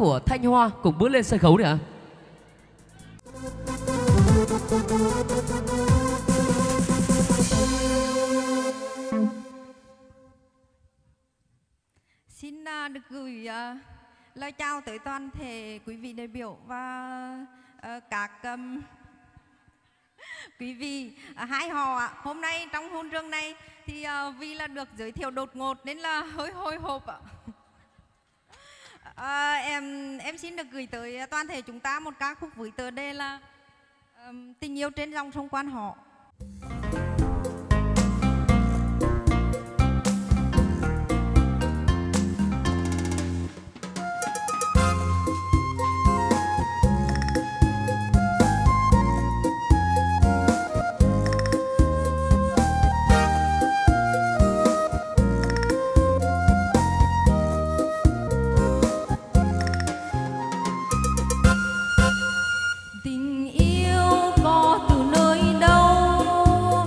của Thanh Hoa cùng bước lên sân khấu nữa ạ. Xin được gửi lời chào tới toàn thể quý vị đại biểu và các quý vị hai họ ạ. Hôm nay trong hôn trường này thì vì là được giới thiệu đột ngột nên là hơi hồi hộp ạ. Em xin được gửi tới toàn thể chúng ta một ca khúc với tựa đề là Tình yêu trên dòng sông Quan Họ. Tình yêu có từ nơi đâu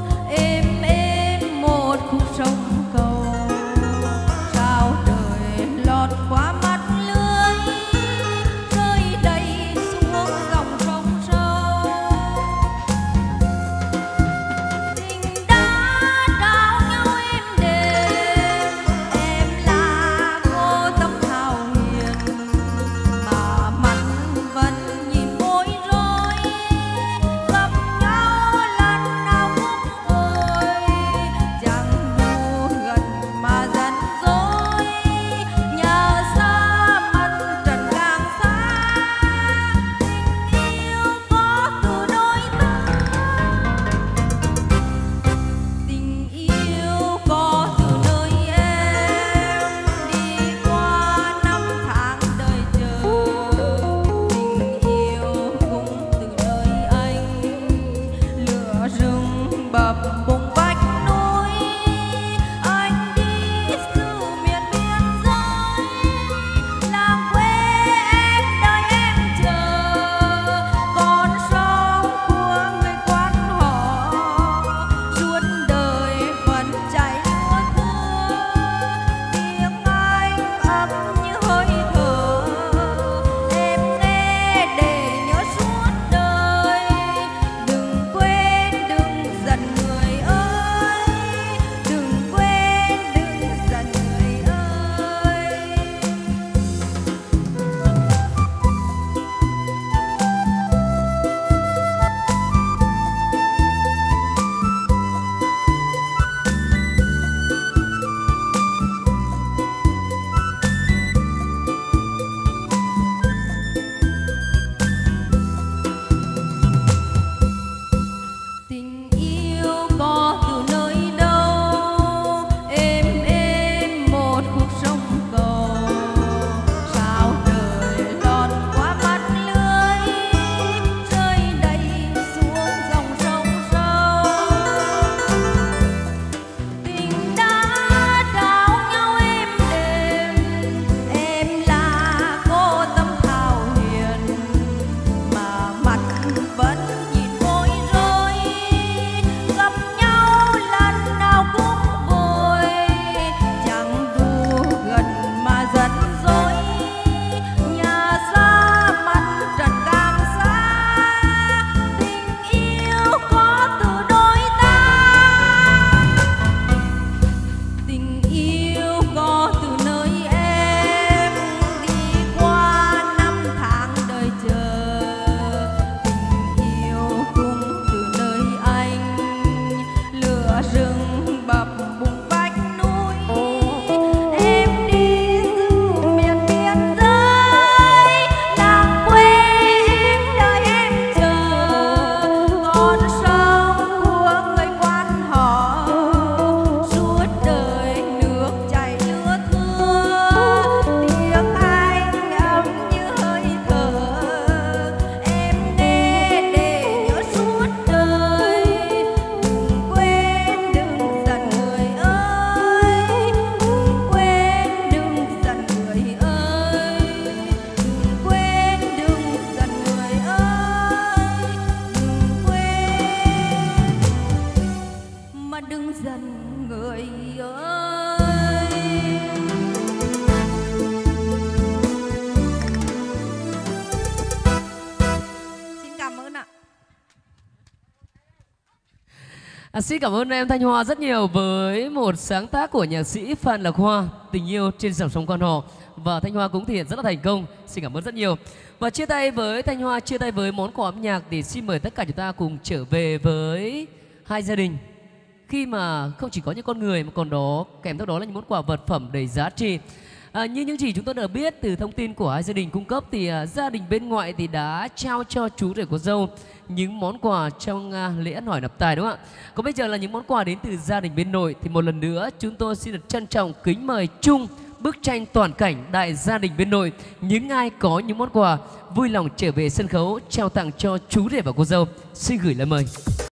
Xin cảm ơn em Thanh Hoa rất nhiều với một sáng tác của nhạc sĩ Phan Lạc Hoa, Tình yêu trên dòng sông Quan Họ. Và Thanh Hoa cũng thể hiện rất là thành công. Xin cảm ơn rất nhiều. Và chia tay với Thanh Hoa, chia tay với món quà âm nhạc thì xin mời tất cả chúng ta cùng trở về với hai gia đình. Khi mà không chỉ có những con người mà còn đó kèm theo đó là những món quà vật phẩm đầy giá trị. Như những gì chúng tôi đã biết từ thông tin của hai gia đình cung cấp thì gia đình bên ngoại thì đã trao cho chú rể cô dâu những món quà trong lễ ăn hỏi nạp tài, đúng không ạ? Còn bây giờ là những món quà đến từ gia đình bên nội thì một lần nữa chúng tôi xin được trân trọng kính mời chung bức tranh toàn cảnh đại gia đình bên nội. Những ai có những món quà vui lòng trở về sân khấu trao tặng cho chú rể và cô dâu. Xin gửi lời mời.